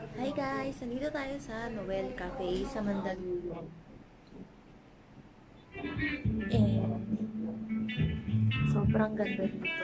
Hi guys! Nandito tayo sa Noel Cafe sa Mandaluyong. And sobrang ganda dito.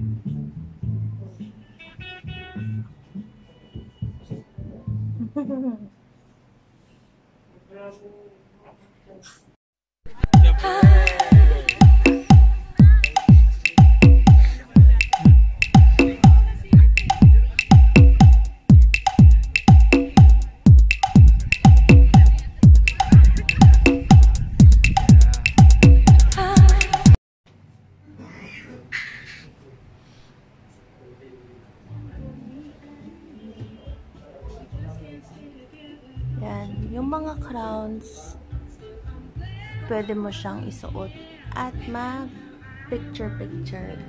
Yan, yung mga crowns, pwede mo siyang isuot at mag picture-picture.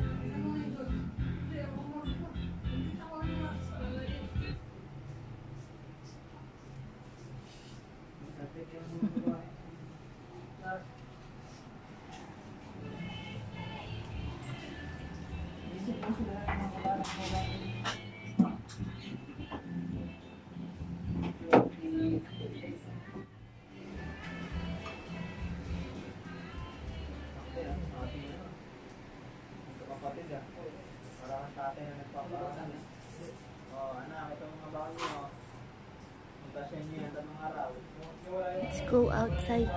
Parang tatay na nagpaparasan. Anak, ito mga bago mo. Magkasya niya yan ng araw. Let's go outside.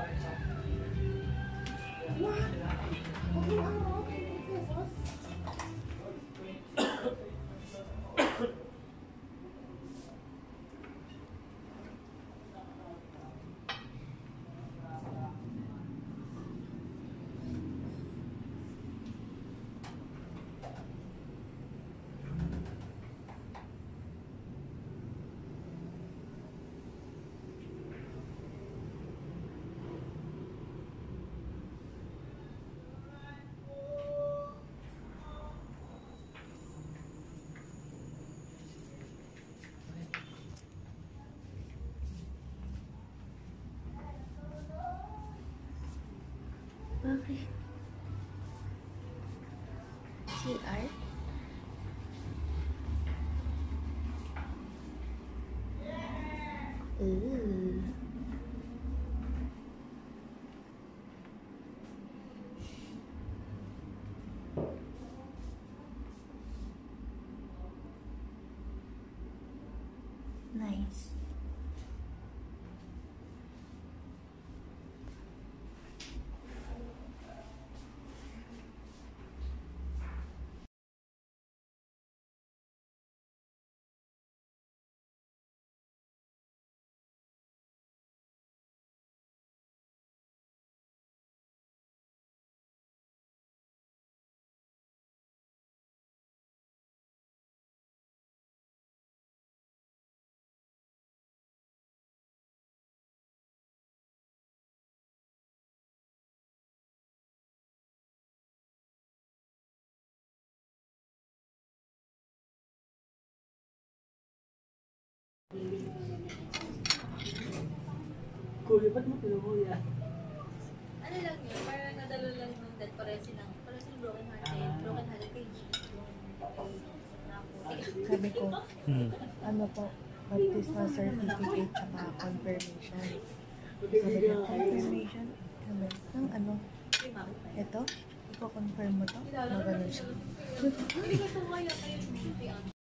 Bakit? CR? Ooh. Nice. Kuya, ba't mo pinukuya? Ano lang yun, parang nadala lang nung dead parehas silang broken hearted kay G. Sabi ko, ano po, baptismal certificate tsaka confirmation. Sabi ko, confirmation? Sabi, ng ano? Ito? Iko-confirm mo to? Maganon siya. Hindi ko ito kaya kayo